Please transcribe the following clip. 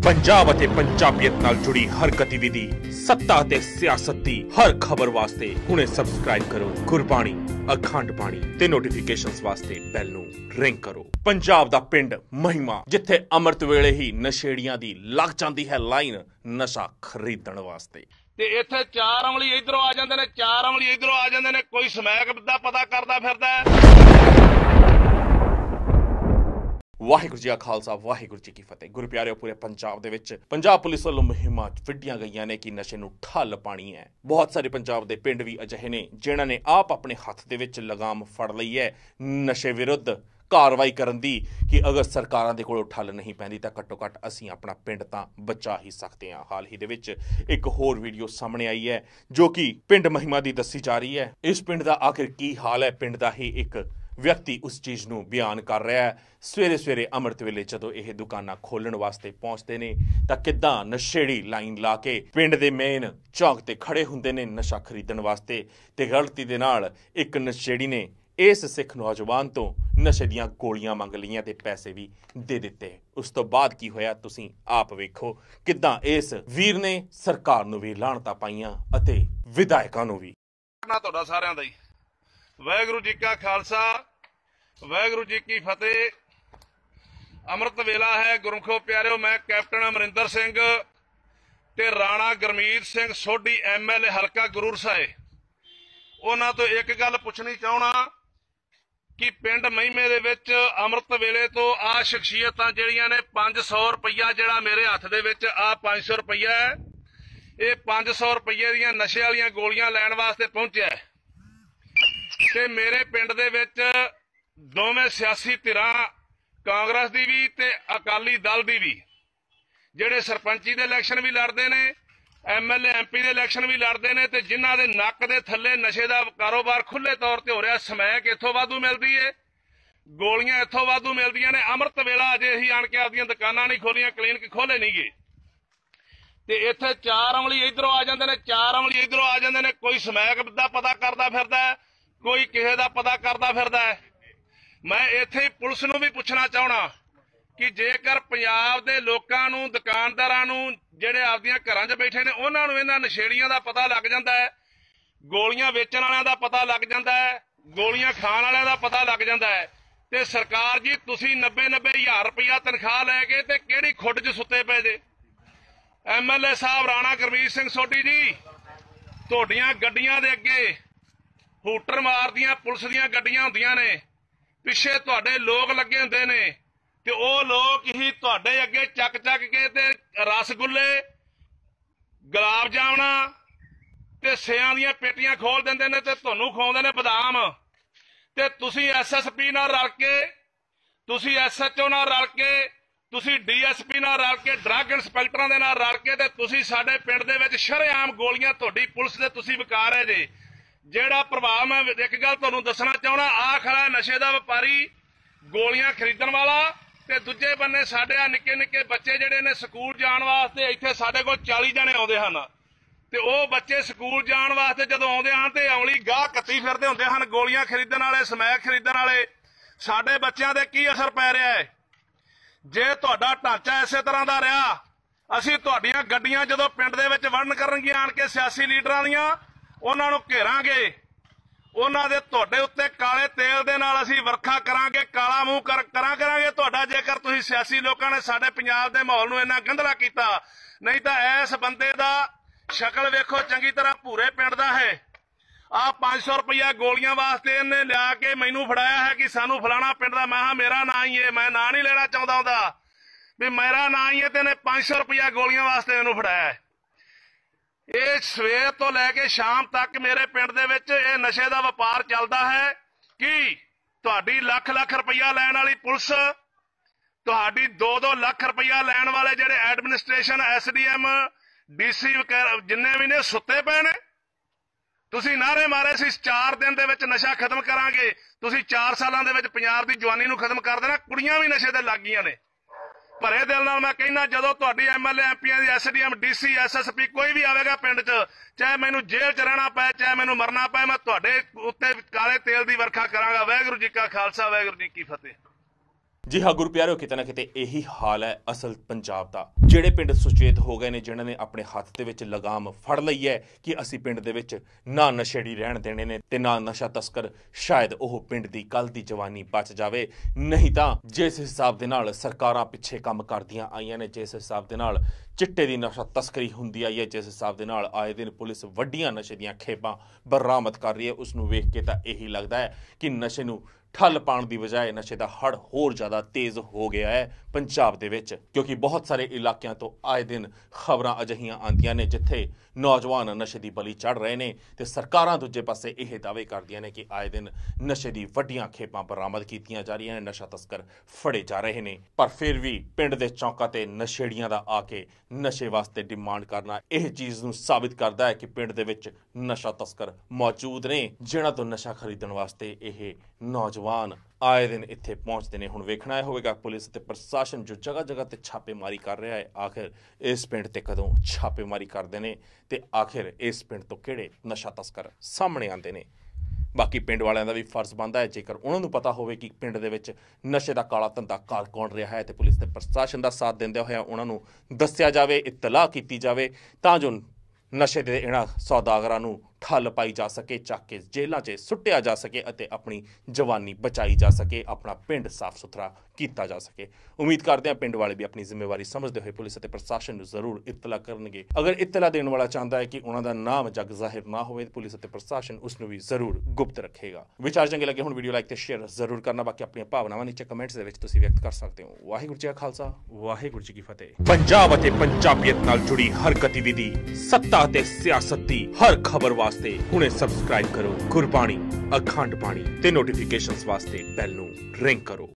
पंजाब ਅਤੇ ਪੰਜਾਬੀਅਤ ਨਾਲ जुड़ी हर गतिविधि सत्ता ਅਤੇ सियासत ਦੀ हर खबर वास्ते ਹੁਣੇ सब्सक्राइब करो गुरबाणी अखंड बाणी ਤੇ नोटिफिकेशंस वास्ते बैल ਨੂੰ रिंग करो। पंजाब ਦਾ ਪਿੰਡ ਮਹਿਮਾ ਜਿੱਥੇ ਅੰਮ੍ਰਿਤ ਵੇਲੇ ਹੀ ਨਸ਼ੇੜੀਆਂ ਦੀ ਲੱਗ ਜਾਂਦੀ ਹੈ ਲਾਈਨ ਨਸ਼ਾ ਖਰੀਦਣ ਵਾਸਤੇ ਤੇ ਇੱਥੇ ਚਾਰ ਅਮਲੀ ਇਧਰੋਂ ਆ ਜਾਂਦੇ ਨੇ, ਚਾਰ ਅਮਲੀ ਇਧਰੋਂ ਆ ਜਾਂਦੇ ਨੇ। ਕੋਈ ਸਮੈਕ ਦਾ ਪਤਾ ਕਰਦਾ ਫਿਰਦਾ ਹੈ। ਵਾਹਿਗੁਰੂ ਜੀ ਕਾ ਖਾਲਸਾ ਵਾਹਿਗੁਰੂ ਜੀ ਕੀ ਫਤਿਹ। ਗੁਰੂ ਪਿਆਰਿਓ, ਪੂਰੇ ਪੰਜਾਬ ਦੇ ਵਿੱਚ ਪੰਜਾਬ ਪੁਲਿਸ ਵੱਲੋਂ ਮੁਹਿੰਮਾਂ ਵਿੱਢੀਆਂ ਗਈਆਂ ਨੇ ਕਿ ਨਸ਼ੇ ਨੂੰ ਠੱਲ ਪਾਣੀ ਹੈ। ਬਹੁਤ ਸਾਰੇ ਪੰਜਾਬ ਦੇ ਪਿੰਡ ਵੀ ਅਜਿਹੇ ਨੇ ਜਿਨ੍ਹਾਂ ਨੇ ਆਪ ਆਪਣੇ ਹੱਥ ਦੇ ਵਿੱਚ ਲਗਾਮ ਫੜ ਲਈ ਹੈ ਨਸ਼ੇ ਵਿਰੁੱਧ ਕਾਰਵਾਈ ਕਰਨ ਦੀ ਕਿ ਅਗਰ ਸਰਕਾਰਾਂ ਦੇ ਕੋਲੋਂ ਠੱਲ ਨਹੀਂ ਪੈਂਦੀ ਤਾਂ ਘੱਟੋ ਘੱਟ ਅਸੀਂ ਆਪਣਾ ਪਿੰਡ ਤਾਂ ਬਚਾ ਹੀ ਸਕਦੇ ਹਾਂ। ਹਾਲ ਹੀ ਦੇ ਵਿੱਚ ਇੱਕ ਹੋਰ ਵੀਡੀਓ ਸਾਹਮਣੇ ਆਈ ਹੈ ਜੋ ਕਿ ਪਿੰਡ ਮਹਿਮਾ ਦੀ ਦੱਸੀ ਜਾ ਰਹੀ ਹੈ। ਇਸ ਪਿੰਡ ਦਾ ਆਖਿਰ ਕੀ ਹਾਲ ਹੈ, ਪਿੰਡ ਦਾ ਹੀ ਇੱਕ ਵਿਅਕਤੀ ਉਸ ਚੀਜ਼ ਨੂੰ ਬਿਆਨ ਕਰ ਰਿਹਾ ਹੈ। ਸਵੇਰੇ ਸਵੇਰੇ ਅੰਮ੍ਰਿਤ ਵੇਲੇ ਜਦੋਂ ਇਹ ਦੁਕਾਨਾਂ ਖੋਲ੍ਹਣ ਵਾਸਤੇ ਪਹੁੰਚਦੇ ਨੇ ਤਾਂ ਕਿੱਦਾਂ ਨਸ਼ੇੜੀ ਲਾਈਨ ਲਾ ਕੇ ਪਿੰਡ ਦੇ ਮੇਨ ਚੌਂਕ ਤੇ ਖੜੇ ਹੁੰਦੇ ਨੇ ਨਸ਼ਾ ਖਰੀਦਣ ਵਾਸਤੇ ਤੇ ਗਲਤੀ ਦੇ ਨਾਲ ਇੱਕ ਨਸ਼ੇੜੀ ਨੇ ਇਸ ਸਿੱਖ ਨੌਜਵਾਨ ਤੋਂ ਨਸ਼ੇ ਦੀਆਂ ਗੋਲੀਆਂ ਮੰਗ ਲਈਆਂ ਤੇ ਪੈਸੇ ਵੀ ਦੇ ਦਿੱਤੇ। ਉਸ ਤੋਂ ਬਾਅਦ ਕੀ ਹੋਇਆ ਤੁਸੀਂ ਆਪ ਵੇਖੋ ਕਿੱਦਾਂ ਇਸ ਵੀਰ ਨੇ ਸਰਕਾਰ ਨੂੰ ਵੀ ਲਾਹਣਤਾਂ ਪਾਈਆਂ ਅਤੇ ਵਿਧਾਇਕਾਂ ਨੂੰ ਵੀ। ਤੁਹਾਡਾ ਸਾਰਿਆਂ ਦਾ ਹੀ ਵਾਹਿਗੁਰੂ ਜੀ ਕਾ ਖਾਲਸਾ ਵਾਹਿਗੁਰੂ ਜੀ ਕੀ ਫਤਿਹ। ਅੰਮ੍ਰਿਤ ਵੇਲਾ ਹੈ ਗੁਰਮੁਖੋ ਪਿਆਰਿਓ। ਮੈਂ ਕੈਪਟਨ ਅਮਰਿੰਦਰ ਸਿੰਘ ਤੇ ਰਾਣਾ ਗੁਰਮੀਤ ਸਿੰਘ ਸੋਢੀ MLA ਹਲਕਾ ਗੁਰੂ ਸਾਹਿਬ, ਉਹਨਾਂ ਤੋਂ ਇੱਕ ਗੱਲ ਪੁੱਛਣੀ ਚਾਹਣਾ ਕਿ ਪਿੰਡ ਮਹਿਮੇ ਦੇ ਵਿੱਚ ਅੰਮ੍ਰਿਤ ਵੇਲੇ ਤੋਂ ਆ ਸ਼ਖਸੀਅਤਾਂ ਜਿਹੜੀਆਂ ਨੇ 500 ਰੁਪਈਆ ਜਿਹੜਾ ਮੇਰੇ ਹੱਥ ਦੇ ਵਿੱਚ ਆ 500 ਰੁਪਈਆ ਹੈ, ਇਹ 500 ਰੁਪਈਏ ਦੀਆਂ ਨਸ਼ੇ ਵਾਲੀਆਂ ਗੋਲੀਆਂ ਲੈਣ ਵਾਸਤੇ ਪਹੁੰਚਿਆ ਤੇ ਮੇਰੇ ਪਿੰਡ ਦੇ ਵਿੱਚ ਦੋਵੇਂ ਸਿਆਸੀ ਧਿਰਾਂ ਕਾਂਗਰਸ ਦੀ ਵੀ ਤੇ ਅਕਾਲੀ ਦਲ ਦੀ ਵੀ ਜਿਹੜੇ ਸਰਪੰਚੀ ਦੇ ਇਲੈਕਸ਼ਨ ਵੀ ਲੜਦੇ ਨੇ, MLA MP ਦੇ ਇਲੈਕਸ਼ਨ ਵੀ ਲੜਦੇ ਨੇ ਤੇ ਜਿਨ੍ਹਾਂ ਦੇ ਨੱਕ ਦੇ ਥੱਲੇ ਨਸ਼ੇ ਦਾ ਕਾਰੋਬਾਰ ਖੁੱਲੇ ਤੌਰ ਤੇ ਹੋ ਰਿਹਾ। ਸਮੈਕ ਇੱਥੋਂ ਵਾਧੂ ਮਿਲਦੀ ਏ, ਗੋਲੀਆਂ ਇੱਥੋਂ ਵਾਧੂ ਮਿਲਦੀਆਂ ਨੇ। ਅੰਮ੍ਰਿਤ ਵੇਲਾ ਅਜੇ ਹੀ ਆਣ ਕੇ ਆਪਦੀਆਂ ਦੁਕਾਨਾਂ ਨਹੀਂ ਖੋਲੀਆਂ, ਕਲੀਨਿਕ ਖੋਲੇ ਨਹੀਂ ਗਏ ਤੇ ਇੱਥੇ ਚਾਰ ਅਮਲੀ ਇਧਰੋਂ ਆ ਜਾਂਦੇ ਨੇ, ਚਾਰ ਅਮਲੀ ਇਧਰੋਂ ਆ ਜਾਂਦੇ ਨੇ। ਕੋਈ ਸਮੈਕ ਦਾ ਪਤਾ ਕਰਦਾ ਫਿਰਦਾ ਹੈ, ਕੋਈ ਕਿਸੇ ਦਾ ਪਤਾ ਕਰਦਾ ਫਿਰਦਾ ਹੈ। ਮੈਂ ਇੱਥੇ ਹੀ ਪੁਲਿਸ ਨੂੰ ਵੀ ਪੁੱਛਣਾ ਚਾਹਣਾ ਕਿ ਜੇਕਰ ਪੰਜਾਬ ਦੇ ਲੋਕਾਂ ਨੂੰ, ਦੁਕਾਨਦਾਰਾਂ ਨੂੰ, ਜਿਹੜੇ ਆਪਦੀਆਂ ਘਰਾਂ 'ਚ ਬੈਠੇ ਨੇ, ਉਹਨਾਂ ਨੂੰ ਇਹਨਾਂ ਨਸ਼ੇੜੀਆਂ ਦਾ ਪਤਾ ਲੱਗ ਜਾਂਦਾ ਹੈ, ਗੋਲੀਆਂ ਵੇਚਣ ਵਾਲਿਆਂ ਦਾ ਪਤਾ ਲੱਗ ਜਾਂਦਾ ਹੈ, ਗੋਲੀਆਂ ਖਾਣ ਵਾਲਿਆਂ ਦਾ ਪਤਾ ਲੱਗ ਜਾਂਦਾ ਹੈ ਤੇ ਸਰਕਾਰ ਜੀ ਤੁਸੀਂ 90-90 ਹਜ਼ਾਰ ਰੁਪਇਆ ਤਨਖਾਹ ਲੈ ਕੇ ਤੇ ਕਿਹੜੀ ਖੁੱਡ 'ਚ ਸੁੱਤੇ ਪਏ ਜੇ। MLA ਸਾਹਿਬ ਰਾਣਾ ਗੁਰਮੀਤ ਸਿੰਘ ਸੋਢੀ ਜੀ, ਤੁਹਾਡੀਆਂ ਗੱਡੀਆਂ ਦੇ ਅੱਗੇ ਹੂਟਰ ਮਾਰਦੀਆਂ ਪੁਲਿਸ ਦੀਆਂ ਗੱਡੀਆਂ ਹੁੰਦੀਆਂ ਨੇ, ਪਿੱਛੇ ਤੁਹਾਡੇ ਲੋਕ ਲੱਗੇ ਹੁੰਦੇ ਨੇ ਤੇ ਉਹ ਲੋਕ ਹੀ ਤੁਹਾਡੇ ਅੱਗੇ ਚੱਕ ਕੇ ਤੇ ਰਸਗੁੱਲੇ, ਗੁਲਾਬ ਜਾਮਣਾ ਤੇ ਸੇਆਂ ਦੀਆਂ ਪੇਟੀਆਂ ਖੋਲ ਦਿੰਦੇ ਨੇ ਤੇ ਤੁਹਾਨੂੰ ਖਵਾਉਂਦੇ ਨੇ ਬਦਾਮ। ਤੇ ਤੁਸੀਂ SSP ਨਾਲ ਰਲ ਕੇ, ਤੁਸੀਂ SHO ਨਾਲ ਰਲ ਕੇ, ਤੁਸੀਂ DSP ਨਾਲ ਰਲ ਕੇ, ਡਰੱਗ ਇੰਸਪੈਕਟਰਾਂ ਦੇ ਨਾਲ ਰਲ ਕੇ ਤੇ ਤੁਸੀਂ ਸਾਡੇ ਪਿੰਡ ਦੇ ਵਿੱਚ ਸ਼ਰੇਆਮ ਗੋਲੀਆਂ ਤੁਹਾਡੀ ਪੁਲਿਸ ਦੇ ਤੁਸੀਂ ਵਿਕਾ ਰਹੇ ਜੇ। ਜਿਹੜਾ ਪ੍ਰਭਾਵ ਮੈਂ ਇੱਕ ਗੱਲ ਤੁਹਾਨੂੰ ਦੱਸਣਾ ਚਾਹੁੰਦਾ, ਆ ਖੜਾ ਨਸ਼ੇ ਦਾ ਵਪਾਰੀ, ਗੋਲੀਆਂ ਖਰੀਦਣ ਵਾਲਾ ਤੇ ਦੂਜੇ ਬੰਨੇ ਸਾਡੇ ਆ ਨਿੱਕੇ ਨਿੱਕੇ ਬੱਚੇ ਜਿਹੜੇ ਨੇ ਸਕੂਲ ਜਾਣ ਵਾਸਤੇ ਇੱਥੇ ਸਾਡੇ ਕੋਲ 40 ਜਣੇ ਆਉਂਦੇ ਹਨ ਤੇ ਉਹ ਬੱਚੇ ਸਕੂਲ ਜਾਣ ਵਾਸਤੇ ਜਦੋਂ ਆਉਂਦੇ ਹਨ ਤੇ ਅਮਲੀ ਗਾਹ ਕੱਤੀ ਫਿਰਦੇ ਹੁੰਦੇ ਹਨ, ਗੋਲੀਆਂ ਖਰੀਦਣ ਵਾਲੇ, ਸਮੈਕ ਖਰੀਦਣ ਵਾਲੇ। ਸਾਡੇ ਬੱਚਿਆਂ ਦੇ ਕੀ ਅਸਰ ਪੈ ਰਿਹਾ ਹੈ ਜੇ ਤੁਹਾਡਾ ਢਾਂਚਾ ਇਸੇ ਤਰ੍ਹਾਂ ਦਾ ਰਿਹਾ? ਅਸੀਂ ਤੁਹਾਡੀਆਂ ਗੱਡੀਆਂ ਜਦੋਂ ਪਿੰਡ ਦੇ ਵਿੱਚ ਵੜਨ ਕਰਨਗੀਆਂ ਆਣ ਕੇ ਸਿਆਸੀ ਲੀਡਰਾਂ ਦੀਆਂ, ਉਹਨਾਂ ਨੂੰ ਘੇਰਾਂਗੇ, ਉਹਨਾਂ ਦੇ ਤੁਹਾਡੇ ਉੱਤੇ ਕਾਲੇ ਤੇਲ ਦੇ ਨਾਲ ਅਸੀਂ ਵਰਖਾ ਕਰਾਂਗੇ, ਕਾਲਾ ਮੂੰਹ ਕਰਾਂਗੇ ਤੁਹਾਡਾ ਜੇਕਰ ਤੁਸੀਂ ਸਿਆਸੀ ਲੋਕਾਂ ਨੇ ਸਾਡੇ ਪੰਜਾਬ ਦੇ ਮਾਹੌਲ ਨੂੰ ਇੰਨਾ ਗੰਧਲਾ ਕੀਤਾ। ਨਹੀਂ ਤਾਂ ਇਸ ਬੰਦੇ ਦਾ ਸ਼ਕਲ ਵੇਖੋ ਚੰਗੀ ਤਰ੍ਹਾਂ, ਭੂਰੇ ਪਿੰਡ ਦਾ ਹੈ। ਆਹ 500 ਰੁਪਇਆ ਗੋਲੀਆਂ ਵਾਸਤੇ ਇਹਨੇ ਲਿਆ ਕੇ ਮੈਨੂੰ ਫੜਾਇਆ ਹੈ ਕਿ ਸਾਨੂੰ ਫਲਾਣਾ ਪਿੰਡ ਦਾ। ਮੈਂ ਮੇਰਾ ਨਾਂ ਹੀ ਹੈ, ਮੈਂ ਨਾਂ ਨਹੀਂ ਲੈਣਾ ਚਾਹੁੰਦਾ ਉਹਦਾ ਵੀ ਮੇਰਾ ਨਾਂ ਹੀ ਹੈ ਤੇ ਇਹਨੇ 500 ਰੁਪਇਆ ਗੋਲੀਆਂ ਵਾਸਤੇ ਮੈਨੂੰ ਫੜਾਇਆ ਹੈ। ਇਹ ਸਵੇਰ ਤੋਂ ਲੈ ਕੇ ਸ਼ਾਮ ਤੱਕ ਮੇਰੇ ਪਿੰਡ ਦੇ ਵਿੱਚ ਇਹ ਨਸ਼ੇ ਦਾ ਵਪਾਰ ਚੱਲਦਾ ਹੈ ਕਿ ਤੁਹਾਡੀ ਲੱਖ ਰੁਪਈਆ ਲੈਣ ਵਾਲੀ ਪੁਲਿਸ, ਤੁਹਾਡੀ 2-2 ਲੱਖ ਰੁਪਈਆ ਲੈਣ ਵਾਲੇ ਜਿਹੜੇ ਐਡਮਿਨਿਸਟ੍ਰੇਸ਼ਨ, SDM, DC ਜਿੰਨੇ ਵੀ ਨੇ ਸੁੱਤੇ ਪਏ ਨੇ। ਤੁਸੀਂ ਨਾਅਰੇ ਮਾਰੇ ਸੀ 4 ਦਿਨ ਦੇ ਵਿੱਚ ਨਸ਼ਾ ਖਤਮ ਕਰਾਂਗੇ, ਤੁਸੀਂ 4 ਸਾਲਾਂ ਦੇ ਵਿੱਚ ਪੰਜਾਬ ਦੀ ਜਵਾਨੀ ਨੂੰ ਖਤਮ ਕਰ ਦੇਣਾ। ਕੁੜੀਆਂ ਵੀ ਨਸ਼ੇ ਤੇ ਲੱਗ ਗਈਆਂ ਨੇ। ਭਰੇ ਦਿਲ ਨਾਲ ਮੈਂ ਕਹਿੰਦਾ ਜਦੋਂ ਤੁਹਾਡੀ MLA MPਆਂ ਦੀ SDM DC SSP ਕੋਈ ਵੀ ਆਵੇਗਾ ਪਿੰਡ 'ਚ, ਚਾਹੇ ਮੈਨੂੰ ਜੇਲ੍ਹ 'ਚ ਰਹਿਣਾ ਪਏ, ਚਾਹੇ ਮੈਨੂੰ ਮਰਨਾ ਪਏ, ਮੈਂ ਤੁਹਾਡੇ ਉੱਤੇ ਕਾਲੇ ਤੇਲ ਦੀ ਵਰਖਾ ਕਰਾਂਗਾ। ਵਾਹਿਗੁਰੂ ਜੀ ਕਾ ਖਾਲਸਾ ਵਾਹਿਗੁਰੂ ਜੀ ਕੀ ਫਤਿਹ। ਜੀ ਹਾਂ ਗੁਰੂ ਪਿਆਰਿਓ, ਕਿਤੇ ਨਾ ਕਿਤੇ ਇਹੀ ਹਾਲ ਹੈ ਅਸਲ ਪੰਜਾਬ ਦਾ। ਜਿਹੜੇ ਪਿੰਡ ਸੁਚੇਤ ਹੋ ਗਏ ਨੇ, ਜਿਨ੍ਹਾਂ ਨੇ ਆਪਣੇ ਹੱਥ ਦੇ ਵਿੱਚ ਲਗਾਮ ਫੜ ਲਈ ਹੈ ਕਿ ਅਸੀਂ ਪਿੰਡ ਦੇ ਵਿੱਚ ਨਾ ਨਸ਼ੇੜੀ ਰਹਿਣ ਦੇਣੇ ਨੇ ਤੇ ਨਾ ਨਸ਼ਾ ਤਸਕਰ, ਸ਼ਾਇਦ ਉਹ ਪਿੰਡ ਦੀ ਕੱਲ ਦੀ ਜਵਾਨੀ ਬਚ ਜਾਵੇ। ਨਹੀਂ ਤਾਂ ਜਿਸ ਹਿਸਾਬ ਦੇ ਨਾਲ ਸਰਕਾਰਾਂ ਪਿੱਛੇ ਕੰਮ ਕਰਦੀਆਂ ਆਈਆਂ ਨੇ, ਜਿਸ ਹਿਸਾਬ ਦੇ ਨਾਲ ਚਿੱਟੇ ਦੀ ਨਸ਼ਾ ਤਸਕਰੀ ਹੁੰਦੀ ਆਈ ਹੈ, ਜਿਸ ਹਿਸਾਬ ਦੇ ਨਾਲ ਆਏ ਦਿਨ ਪੁਲਿਸ ਵੱਡੀਆਂ ਨਸ਼ੇ ਦੀਆਂ ਖੇਪਾਂ ਬਰਾਮਦ ਕਰ ਰਹੀ ਹੈ, ਉਸ ਨੂੰ ਵੇਖ ਕੇ ਤਾਂ ਇਹੀ ਲੱਗਦਾ ਹੈ ਕਿ ਨਸ਼ੇ ਨੂੰ ਠੱਲ ਪਾਉਣ ਦੀ ਬਜਾਏ ਨਸ਼ੇ ਦਾ ਹੜ ਹੋਰ ਜ਼ਿਆਦਾ ਤੇਜ਼ ਹੋ ਗਿਆ ਹੈ ਪੰਜਾਬ ਦੇ ਵਿੱਚ। ਕਿਉਂਕਿ ਬਹੁਤ ਸਾਰੇ ਇਲਾਕਿਆਂ ਤੋਂ ਆਏ ਦਿਨ ਖਬਰਾਂ ਅਜਿਹੀਆਂ ਆਉਂਦੀਆਂ ਨੇ ਜਿੱਥੇ ਨੌਜਵਾਨ ਨਸ਼ੇ ਦੀ ਬਲੀ ਚੜ੍ਹ ਰਹੇ ਨੇ ਤੇ ਸਰਕਾਰਾਂ ਦੂਜੇ ਪਾਸੇ ਇਹ ਦਾਅਵੇ ਕਰਦੀਆਂ ਨੇ ਕਿ ਆਏ ਦਿਨ ਨਸ਼ੇ ਦੀ ਵੱਡੀਆਂ ਖੇਪਾਂ ਬਰਾਮਦ ਕੀਤੀਆਂ ਜਾ ਰਹੀਆਂ ਨੇ, ਨਸ਼ਾ ਤਸਕਰ ਫੜੇ ਜਾ ਰਹੇ ਨੇ। ਪਰ ਫਿਰ ਵੀ ਪਿੰਡ ਦੇ ਚੌਕਾਂ ਤੇ ਨਸ਼ੇੜੀਆਂ ਦਾ ਆ ਕੇ ਨਸ਼ੇ ਵਾਸਤੇ ਡਿਮਾਂਡ ਕਰਨਾ ਇਹ ਚੀਜ਼ ਨੂੰ ਸਾਬਿਤ ਕਰਦਾ ਹੈ ਕਿ ਪਿੰਡ ਦੇ ਵਿੱਚ ਨਸ਼ਾ ਤਸਕਰ ਮੌਜੂਦ ਨੇ, ਜਿਨ੍ਹਾਂ ਤੋਂ ਨਸ਼ਾ ਖਰੀਦਣ ਵਾਸਤੇ ਇਹ ਨੌਜਵਾਨ ਆਏ ਦਿਨ ਇੱਥੇ ਪਹੁੰਚਦੇ ਨੇ। ਹੁਣ ਵੇਖਣਾ ਇਹ ਹੋਵੇਗਾ ਪੁਲਿਸ ਤੇ ਪ੍ਰਸ਼ਾਸਨ ਜੋ ਜਗ੍ਹਾ ਜਗ੍ਹਾ ਤੇ ਛਾਪੇਮਾਰੀ ਕਰ ਰਿਹਾ ਹੈ, ਆਖਿਰ ਇਸ ਪਿੰਡ ਤੇ ਕਦੋਂ ਛਾਪੇਮਾਰੀ ਕਰਦੇ ਨੇ ਤੇ ਆਖਿਰ ਇਸ ਪਿੰਡ ਤੋਂ ਕਿਹੜੇ ਨਸ਼ਾ ਤਸਕਰ ਸਾਹਮਣੇ ਆਉਂਦੇ ਨੇ। ਬਾਕੀ ਪਿੰਡ ਵਾਲਿਆਂ ਦਾ ਵੀ ਫਰਜ਼ ਬਣਦਾ ਹੈ, ਜੇਕਰ ਉਹਨਾਂ ਨੂੰ ਪਤਾ ਹੋਵੇ ਕਿ ਪਿੰਡ ਦੇ ਵਿੱਚ ਨਸ਼ੇ ਦਾ ਕਾਲਾ ਧੰਦਾ ਕਰ ਕੌਣ ਰਿਹਾ ਹੈ ਤੇ ਪੁਲਿਸ ਤੇ ਪ੍ਰਸ਼ਾਸਨ ਦਾ ਸਾਥ ਦਿੰਦਿਆਂ ਹੋਇਆ ਉਹਨਾਂ ਨੂੰ ਦੱਸਿਆ ਜਾਵੇ, ਇਤਲਾਹ ਕੀਤੀ ਜਾਵੇ, ਤਾਂ ਜੋ ਨਸ਼ੇ ਦੇ ਇਹਨਾਂ ਸੌਦਾਗਰਾਂ ਨੂੰ ਠੱਲ ਪਾਈ ਜਾ ਸਕੇ, ਚੱਕ ਕੇ ਜੇਲ੍ਹਾਂ 'ਚ ਸੁੱਟਿਆ ਜਾ ਸਕੇ ਅਤੇ ਆਪਣੀ ਜਵਾਨੀ ਬਚਾਈ ਜਾ ਸਕੇ, ਆਪਣਾ ਪਿੰਡ ਸਾਫ਼ ਸੁਥਰਾ ਕੀਤਾ ਜਾ ਸਕੇ। ਉਮੀਦ ਕਰਦੇ ਹਾਂ ਪਿੰਡ ਵਾਲੇ ਵੀ ਆਪਣੀ ਜ਼ਿੰਮੇਵਾਰੀ ਸਮਝਦੇ ਹੋਏ ਪੁਲਿਸ ਅਤੇ ਪ੍ਰਸ਼ਾਸਨ ਨੂੰ ਜ਼ਰੂਰ ਇਤਲਾਹ ਕਰਨਗੇ। ਅਗਰ ਇਤਲਾਹ ਦੇਣ ਵਾਲਾ ਚਾਹੁੰਦਾ ਹੈ ਕਿ ਉਹਨਾਂ ਦਾ ਨਾਮ ਜਗ ਜ਼ਾਹਿਰ ਨਾ ਹੋਵੇ, ਪੁਲਿਸ ਅਤੇ ਪ੍ਰਸ਼ਾਸਨ ਉਸ ਨੂੰ ਵੀ ਜ਼ਰੂਰ ਗੁਪਤ ਰੱਖੇਗਾ। ਵਿਚਾਰ ਚੰਗੇ ਲੱਗੇ ਹੁਣ ਵੀਡੀਓ ਲਾਈਕ ਤੇ ਸ਼ੇਅਰ ਜ਼ਰੂਰ ਕਰਨਾ। ਬਾਕੀ ਆਪਣੀਆਂ ਭਾਵਨਾਵਾਂ ਨੀਚੇ ਕਮੈਂਟਸ ਦੇ ਵਿੱਚ ਤੁਸੀਂ ਵਿਅਕਤ ਕਰ ਸਕਦੇ ਹੋ। ਵਾਹਿਗੁਰੂ ਜੀ ਕਾ ਖਾਲਸਾ, ਵਾਹਿਗੁਰੂ ਜੀ ਕੀ ਫਤਿਹ। ਪੰਜਾਬ ਅਤੇ ਪੰਜਾਬੀਅਤ ਨਾਲ ਜੁੜੀ ਹਰ ਗਤੀਵਿਧੀ, ਸੱਤਾ ਅਤੇ ਸਿਆਸਤ ਦੀ ਹਰ ਖਬਰ ਵਾਸਤੇ ਹੁਣੇ ਸਬਸਕ੍ਰਾਈਬ ਕਰੋ ਗੁਰਬਾਣੀ ਅਖੰਡ ਬਾਣੀ ਤੇ ਨੋਟੀਫਿਕੇਸ਼ਨਸ ਵਾਸਤੇ ਬੈਲ ਨੂੰ ਰਿੰਗ ਕਰੋ।